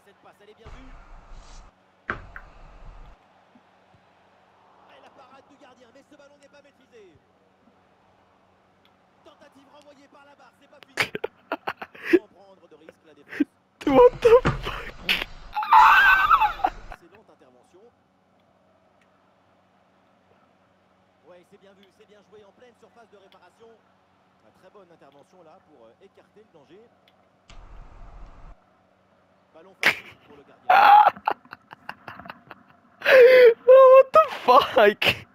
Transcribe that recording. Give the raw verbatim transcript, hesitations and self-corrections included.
cette passe, elle est bien vue. Et la parade du gardien, mais ce ballon n'est pas maîtrisé. Tentative renvoyée par la barre, c'est pas fini. Sans prendre de risque la défense. What the fuck? Excellente intervention. Ouais, c'est bien vu, c'est bien joué en pleine surface de réparation. Une très bonne intervention là pour euh, écarter le danger. Ballon facile pour le gardien. Oh, what the fuck?